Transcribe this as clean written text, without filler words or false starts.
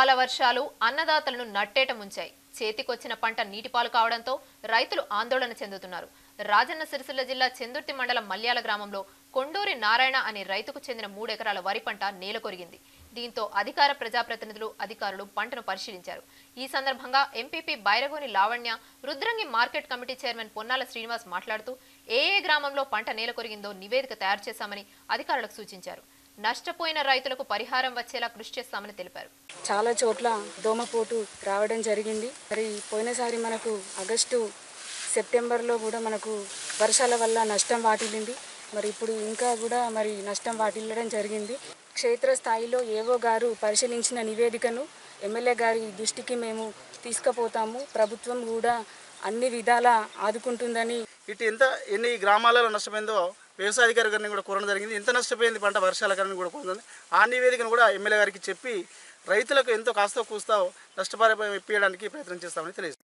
అకాల వర్షాలు అన్నదాతలను నట్టేట ముంచాయి. చేతికొచ్చిన పంట నీటిపాలు కావడంతో రైతులు ఆందోళన చెందుతున్నారు. రాజన్న సిరిసిల్ల జిల్లా చెందుర్తి మండలం మల్యాల గ్రామంలో కొండూరి నారాయణ అనే రైతుకు చెందిన 3 ఎకరాల వరి పంట నేలకొరిగింది. దీంతో అధికార ప్రజాప్రతినిధులు అధికారులు పంటను పరిశీలించారు. ఈ సందర్భంగా MPP Bairagoni Lavanya, Rudrangi market committee chairman Ponnala Srinivas మాట్లాడుతూ ఏ గ్రామంలో పంట నేలకొరిగిందో నివేదిక తయారు చేశామని అధికారులకు సూచించారు. నష్టపోయిన రైతులకు పరిహారం వచ్చేలా కృషి చేస్తామని తెలిపారు. చాలా చోట్ల దోమపోటు రావడం జరిగింది. మరి పోయినసారి మనకు ఆగస్టు సెప్టెంబర్లో కూడా మనకు వర్షాల వల్ల నష్టం వాటిల్లింది. మరి ఇప్పుడు ఇంకా కూడా మరి నష్టం వాటిల్లడం జరిగింది. క్షేత్రస్థాయిలో ఏవో గారు పరిశీలించిన నివేదికను ఎమ్మెల్యే గారి దృష్టికి మేము తీసుకుపోతాము. ప్రభుత్వం కూడా అన్ని విధాలా ఆదుకుంటుందని. ఇటు ఎన్ని గ్రామాలలో నష్టపోయిందో వ్యవసాయ అధికారి గారిని కూడా కోరడం జరిగింది. ఎంత నష్టపోయింది పంట వర్షాల కారణంగా కూడా కోరడం. ఆ నివేదికను కూడా ఎమ్మెల్యే గారికి చెప్పి రైతులకు ఎంతో కాస్తో కూస్తో నష్టపరిహారం ఇప్పించడానికి ప్రయత్నం చేస్తామని తెలియజేస్తాం.